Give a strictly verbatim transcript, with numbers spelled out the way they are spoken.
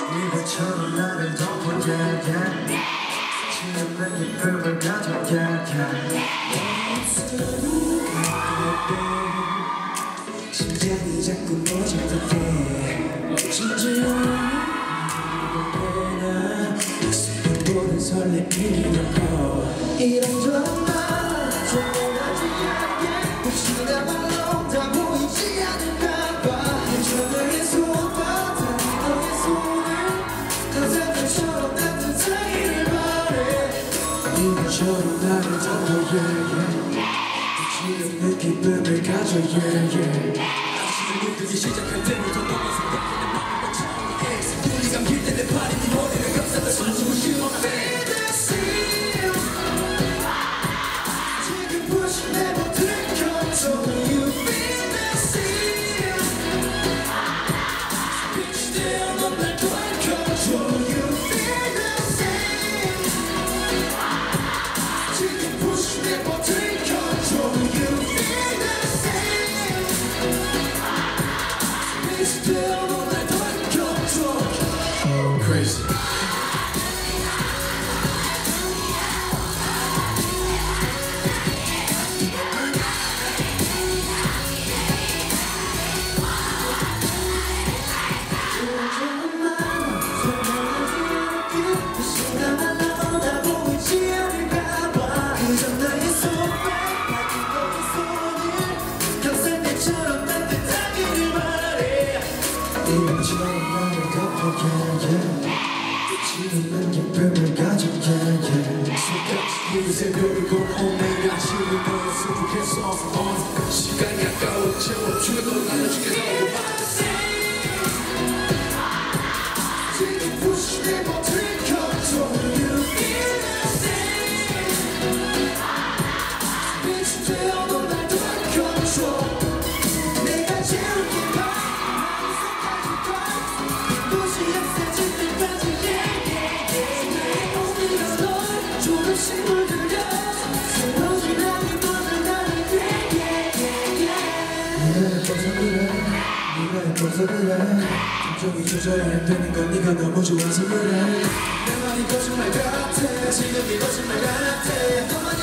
이것처럼 나를 덮어 yeah yeah 지금은 기쁨을 가져 yeah yeah 심장이 자꾸 멎어도 진지한 모든 설렘이 덮여 이런저런 말 전해하지 않게 혹시나 말로 다 보이지 않을까봐 저녁의 손과 다리 너의 손을 가장들처럼 따뜻하기를 바래 이것처럼 나를 덮어 yeah yeah 지금의 기쁨을 가져 yeah yeah 아침을 눈뜨기 시작할 때부터 너만 생각해 내 맘을 멈춰 눈이 감길 때 내 팔이 네 머리를 감싸다 숨쉬고 싶어 지금 push 내 버튼을 control you feel the same 빛이 되어 넌 날 도와 control you feel the same 지금 push 내 버튼을 control you feel the same 빛이 되어 넌 날 도와 control crazy 이런처럼 나를 덮어 yeah yeah 지금은 기쁨을 가져 yeah yeah 손끝이 새벽이 곧 오메가 지금 너였으면 좋겠어 시간이 아까워 채워 죽여도 나를 죽여도 지금 push 내 버튼을 control you feel the same 빛이 되어 넌 날 도와 control 내가 채울게 조금씩 물들여 새로운 나를 뻗어가는 yeah yeah yeah 네가 예뻐서 그래 네가 예뻐서 그래 감정이 조절이 안 되는 건 네가 너무 좋아서 그래 내 말이 거짓말 같아 지금 이 거짓말 같아